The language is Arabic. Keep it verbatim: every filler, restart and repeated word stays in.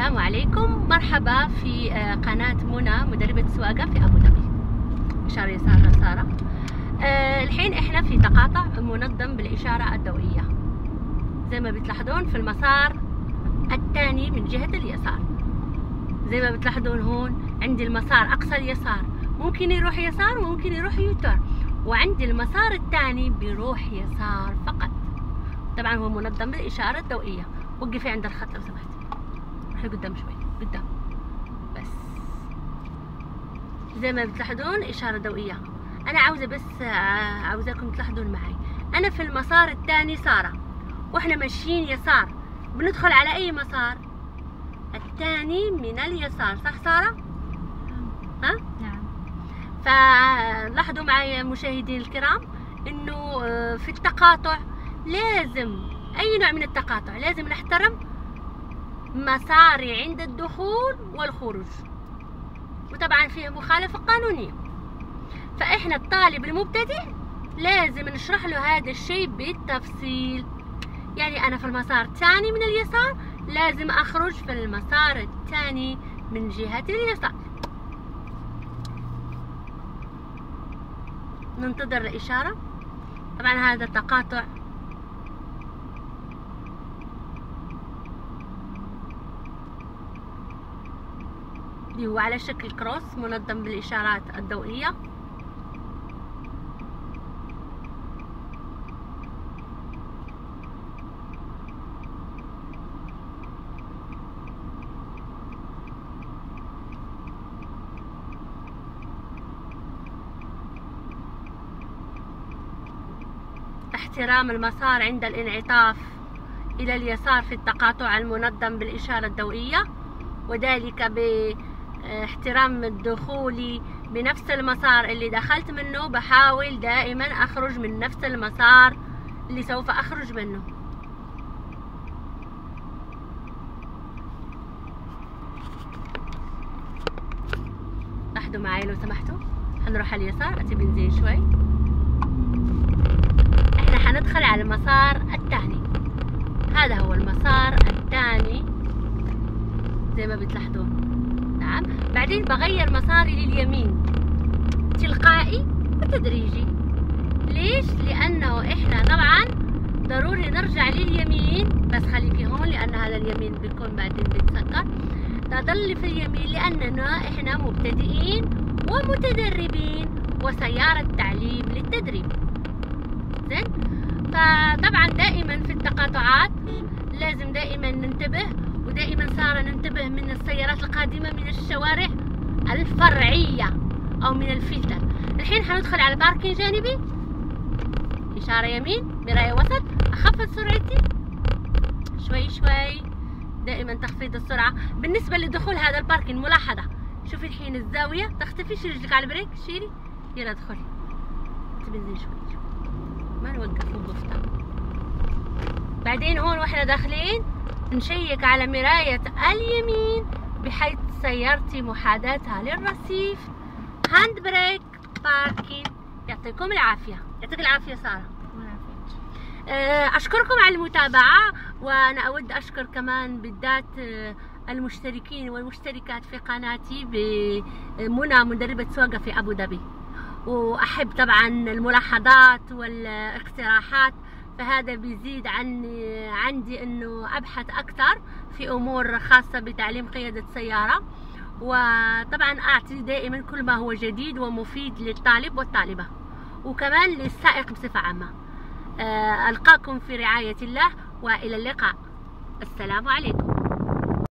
السلام عليكم، مرحبا في قناة منى مدربة سواقة في أبو ظبي. إشارة يسار سارة. أه الحين إحنا في تقاطع منظم بالإشارة الضوئية زي ما بتلاحظون في المسار الثاني من جهة اليسار. زي ما بتلاحظون هون عندي المسار أقصى اليسار ممكن يروح يسار وممكن يروح يوتر، وعندي المسار الثاني بيروح يسار فقط. طبعا هو منظم بالإشارة الضوئية. وقفي عند الخط لو سمحتي، روحي قدام شوي قدام بس. زي ما بتلاحظون إشارة ضوئية. أنا عاوزة بس عاوزاكم تلاحظون معي، أنا في المسار الثاني سارة وإحنا ماشيين يسار، بندخل على أي مسار؟ الثاني من اليسار، صح سارة؟ ها؟ نعم. فلاحظوا معي مشاهدين الكرام إنه في التقاطع لازم أي نوع من التقاطع لازم نحترم مساري عند الدخول والخروج، وطبعا فيه مخالفة قانونية. فإحنا الطالب المبتدئ لازم نشرح له هذا الشيء بالتفصيل. يعني أنا في المسار الثاني من اليسار لازم أخرج في المسار الثاني من جهة اليسار. ننتظر الإشارة. طبعا هذا تقاطع اللي هو على شكل كروس منظم بالإشارات الضوئية. احترام المسار عند الانعطاف إلى اليسار في التقاطع المنظم بالإشارة الضوئية، وذلك باحترام الدخول بنفس المسار اللي دخلت منه. بحاول دائما أخرج من نفس المسار اللي سوف أخرج منه. لاحظوا معي لو سمحتوا، حنروح على اليسار. أتي بنزين شوي. احنا حندخل على المسار الثاني. هذا هو المسار الثاني زي ما بتلاحظون. نعم. بعدين بغير مساري لليمين تلقائي وتدريجي. ليش؟ لأنه احنا طبعا ضروري نرجع لليمين، بس خليكي هون لأن هذا اليمين بيكون بعدين بيتسكر. نضل في اليمين لأننا احنا مبتدئين ومتدربين وسيارة تعليم للتدريب. زين؟ فطبعا دائما في التقاطعات لازم دائما ننتبه، ودائما سارة ننتبه من السيارات القادمة من الشوارع الفرعية أو من الفلتر. الحين حندخل على باركين جانبي، إشارة يمين، مراية وسط، أخفض سرعتي شوي شوي، دائما تخفيض السرعة. بالنسبة لدخول هذا الباركين ملاحظة، شوفي الحين الزاوية تختفي، شيلي رجلك على البريك، شيلي، يلا ادخلي. تبنزين شوي شوي، ما نوقف وقفتها. بعدين هون واحنا داخلين نشيك على مراية اليمين بحيث سيارتي محاذاتها للرصيف. هاند بريك، باركين. يعطيكم العافية. يعطيك العافية سارة. أشكركم على المتابعة، وأنا أود أشكر كمان بالذات المشتركين والمشتركات في قناتي بمنى مدربة سواقة في أبو ظبي. وأحب طبعا الملاحظات والاقتراحات، فهذا بيزيد عني عندي انه ابحث اكثر في امور خاصة بتعليم قيادة سيارة، وطبعا اعطي دائما كل ما هو جديد ومفيد للطالب والطالبة وكمان للسائق بصفة عامة. القاكم في رعاية الله والى اللقاء. السلام عليكم.